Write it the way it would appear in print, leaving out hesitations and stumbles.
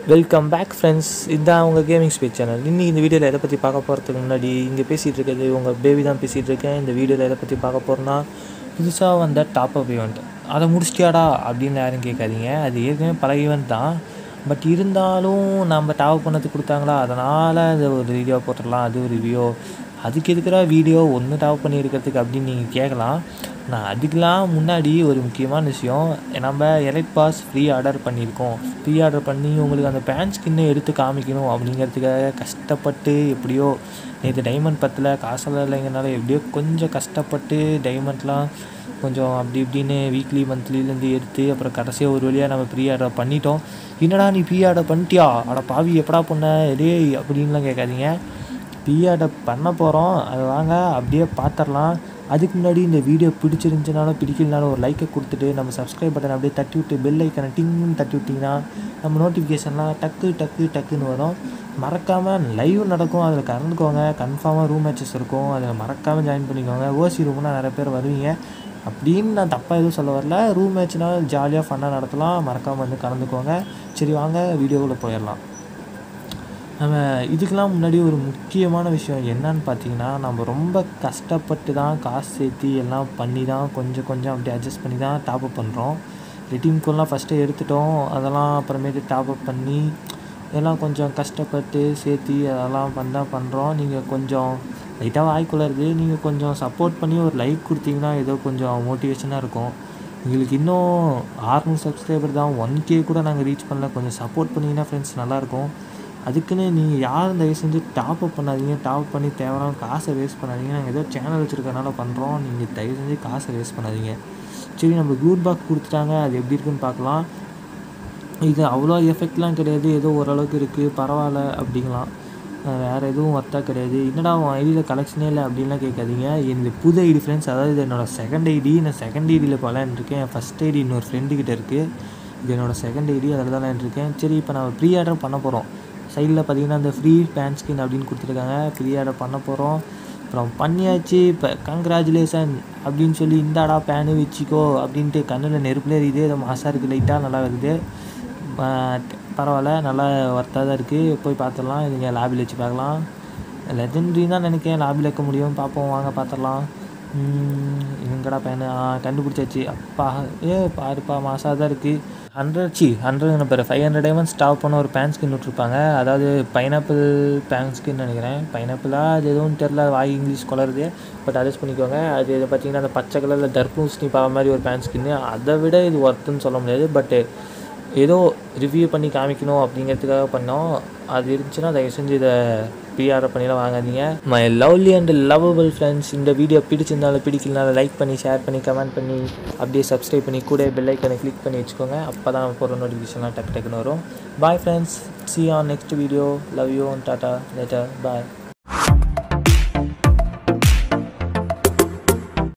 Welcome back friends. இதுதான் உங்கள் gaming speech channel. இன்னைக்கு இந்த வீடியோவில் எதை பற்றி பார்க்க போகிறதுக்கு முன்னாடி இங்கே பேசிகிட்டு இருக்கிறது உங்கள் பேபி தான் பேசிகிட்டு இருக்கேன். இந்த வீடியோவில் எதை பற்றி பார்க்க போகிறோன்னா, புதுசாக வந்த டாப் அப் ஈவெண்ட். அதை முடிச்சிட்டியாடா அப்படின்னு யாரும் கேட்காதீங்க. அது ஏற்கனவே பல ஈவெண்ட் தான். பட் இருந்தாலும் நம்ம டாப் பண்ணதுக்கு கொடுத்தாங்களா, அதனால் அது ஒரு வீடியோ போட்டுடலாம். அது ஒரு ரிவ்யூ. அதுக்கு இருக்கிற வீடியோ ஒன்று டாப் பண்ணி இருக்கிறதுக்கு அப்படின்னு நீங்கள் கேட்கலாம். நான் அதுக்கெலாம் முன்னாடி ஒரு முக்கியமான விஷயம், நம்ம எலைட் பாஸ் ஃப்ரீ ஆர்டர் பண்ணியிருக்கோம். ஃப்ரீ ஆர்டர் பண்ணி உங்களுக்கு அந்த பேண்ட் ஸ்கின்னை எடுத்து காமிக்கணும் அப்படிங்கிறதுக்காக கஷ்டப்பட்டு எப்படியோ நேற்று டைமண்ட் 10 காசெல்லாம் இல்லைங்கிறனால எப்படியோ கொஞ்சம் கஷ்டப்பட்டு டைமண்ட்லாம் கொஞ்சம் அப்படி இப்படின்னு வீக்லி மந்த்லிலேருந்து எடுத்து அப்புறம் கடைசியாக ஒரு வழியாக நம்ம ப்ரீ ஆர்டர் பண்ணிட்டோம். என்னடா நீ ப்ரீ ஆர்டர் பண்ணிட்டியா, அட பாவி எப்படா பண்ண இதே அப்படின்லாம் கேட்காதீங்க. ப்ரீ ஆர்டர் பண்ண போகிறோம், அது வாங்க அப்படியே பார்த்துடலாம். அதுக்கு முன்னாடி இந்த வீடியோ பிடிச்சிருந்துச்சுனாலும் பிடிக்கலனாலும் ஒரு லைக்கை கொடுத்துட்டு நம்ம சப்ஸ்கிரைப் பட்டன் அப்படியே தட்டி விட்டு பெல் ஐக்கனை டிங்னு தட்டி விட்டிங்கன்னா நம்ம நோட்டிஃபிகேஷன்லாம் டக்குன்னு வரும். மறக்காமல் லைவ் நடக்கும், அதில் கலந்துக்கோங்க. கன்ஃபார்மாக ரூம் மேட்சஸ் இருக்கும், அதில் மறக்காமல் ஜாயின் பண்ணிக்கோங்க. ஓசி ரூம்னா நிறைய பேர் வருவீங்க அப்படின்னு நான் தப்பாக எதுவும் சொல்ல வரல. ரூம் மேட்ச்னால் ஜாலியாக ஃபன்னாக நடத்தலாம், மறக்காமல் வந்து கலந்துக்கோங்க. சரி வாங்க வீடியோக்குள்ளே போயிடலாம். நம்ம இதுக்கெலாம் முன்னாடி ஒரு முக்கியமான விஷயம் என்னன்னு பார்த்தீங்கன்னா, நம்ம ரொம்ப கஷ்டப்பட்டு தான் காசு சேர்த்து எல்லாம் பண்ணி தான் கொஞ்சம் அப்படி அட்ஜஸ்ட் பண்ணி தான் டாப்அப் பண்ணுறோம். ரெடீம் கோட்லாம் ஃபஸ்ட்டு எடுத்துட்டோம், அதெல்லாம் அப்புறமேட்டு டாப்அப் பண்ணி எல்லாம் கொஞ்சம் கஷ்டப்பட்டு சேர்த்து அதெல்லாம் பண்ணுறோம். நீங்கள் கொஞ்சம் லைட்டாக வாய்க்குள்ளது, நீங்கள் கொஞ்சம் சப்போர்ட் பண்ணி ஒரு லைக் கொடுத்தீங்கன்னா ஏதோ கொஞ்சம் மோட்டிவேஷனாக இருக்கும். எங்களுக்கு இன்னும் 600 சப்ஸ்கிரைபர் தான், 1K கூட நாங்கள் ரீச் பண்ணல. கொஞ்சம் சப்போர்ட் பண்ணிங்கன்னா ஃப்ரெண்ட்ஸ் நல்லாயிருக்கும். அதுக்குன்னு நீங்கள் யாரும் தயவு செஞ்சு டாப்அப் பண்ணாதீங்க. டாப்அப் பண்ணி தேவையான காசை வேஸ்ட் பண்ணாதீங்க. நாங்கள் ஏதோ சேனல் வச்சுருக்கனால பண்ணுறோம், நீங்கள் தயவு செஞ்சு காசை வேஸ்ட் பண்ணாதீங்க. சரி, நம்ம க்ளூட் பாக்ஸ் கொடுத்துட்டாங்க, அது எப்படி இருக்குன்னு பார்க்கலாம். இது அவ்வளோ எஃபெக்ட்லாம் கிடையாது, ஏதோ ஓரளவுக்கு இருக்குது, பரவாயில்ல அப்படிங்கலாம். வேறு எதுவும் ஒர்த்தாக கிடையாது. என்னடா உன் ஐடியில் கலெக்ஷனே இல்லை அப்படின்லாம் கேட்காதீங்க. என்னுடைய புது ஐடி ஃப்ரெண்ட்ஸ், அதாவது இது என்னோடய செகண்ட் ஐடி. நான் செகண்ட் ஐடியில் விளாண்டுருக்கேன். என் ஃபஸ்ட் ஐடி இன்னொரு ஃப்ரெண்டுக்கிட்ட இருக்குது. இது என்னோடய செகண்ட் ஐடி, அதில் தான் விளாண்டுருக்கேன். சரி, இப்போ நம்ம ப்ரீ ஆர்டர் பண்ண போகிறோம். சைடில் பார்த்தீங்கன்னா அந்த ஃப்ரீ பேண்ட் ஸ்கின் அப்படின்னு கொடுத்துருக்காங்க. ஃப்ரீ ஆர்டர் பண்ண போகிறோம். அப்புறம் பண்ணியாச்சு. இப்போ கங்க்ராச்சுலேஷன் அப்படின்னு சொல்லி இந்தாடா பேனு வச்சுக்கோ அப்படின்ட்டு கண்ணில் நெருப்புலேயே இருக்குது. அது மாசாக இருக்குது, லைட்டாக நல்லா இருக்குது. பரவாயில்ல, நல்லா ஒர்த்தாக தான் இருக்குது. போய் பார்த்துடலாம். இதுங்க லாபியில் வச்சு பார்க்கலாம். லெஜெண்ட்ரி தான் நினைக்கிறேன் லாபியில் வைக்க முடியும். பார்ப்போம், வாங்க பார்த்துடலாம். எங்கடா பேனு கண்டுபிடிச்சாச்சு. அப்பா பாருப்பா மாசாக தான் இருக்குது. 100 பேர் 500 டைமண்ட்ஸ் டாப் பண்ண ஒரு பேன் ஸ்கின் விட்டுருப்பாங்க. அதாவது பைனாப்பிள் பேன் ஸ்கின் நினைக்கிறேன். பைனாப்பிளாக அது எதுவும் தெரில, வாய் இங்கிலீஷ் கொளருது. பட் அட்ஜஸ்ட் பண்ணிக்கோங்க. அது பார்த்திங்கன்னா அந்த பச்சை கலரில் தர்பூசணி பாவ மாதிரி ஒரு பேன் ஸ்கின்னு. அதை விட இது ஒர்த்துன்னு சொல்ல முடியாது. பட்டு ஏதோ ரிவ்யூ பண்ணி காமிக்கணும் அப்படிங்கிறதுக்காக பண்ணோம். அது இருந்துச்சுன்னா தயவு செஞ்சு இதை ப்ரீஆர்டர் பண்ணிலாம் வாங்காதீங்க. My lovely and lovable friends, இந்த வீடியோ பிடிச்சிருந்தாலும் பிடிக்கலனாலும் லைக் பண்ணி, ஷேர் பண்ணி, கமெண்ட் பண்ணி, அப்படியே சப்ஸ்கிரைப் பண்ணி கூட பெல் ஐக்கனை கிளிக் பண்ணி வச்சுக்கோங்க. அப்போ தான் நம்ம போகிற நோட்டிஃபிகேஷன்லாம் டக்குன்னு வரும். Bye friends, see you on next video. Love you and tata later. Bye.